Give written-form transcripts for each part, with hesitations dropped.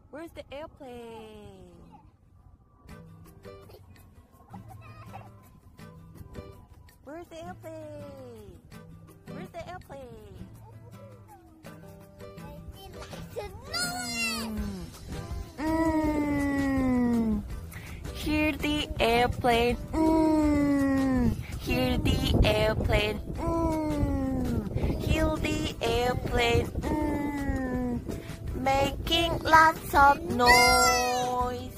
Where's the airplane? Where's the airplane? Where's the airplane? Hear the airplane. Hear the airplane. Hear the airplane. Making lots of noise.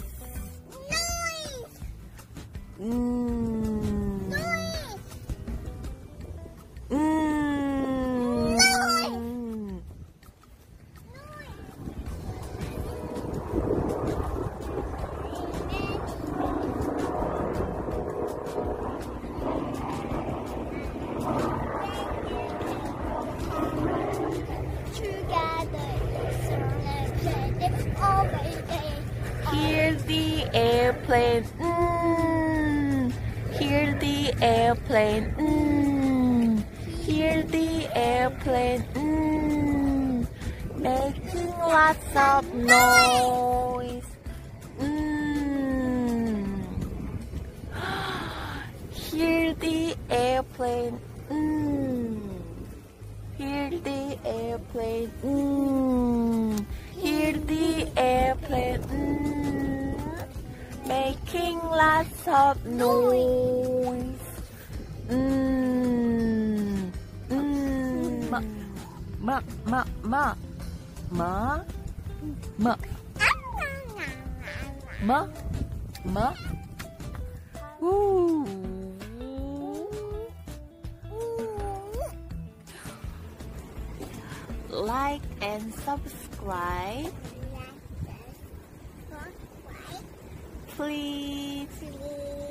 Hear the airplane. Hear the airplane. Hear the airplane. Making lots of noise. Hear the airplane. Hear the airplane. Hear the airplane. Making lots of noise. Ma. Ooh. Like and subscribe. Please.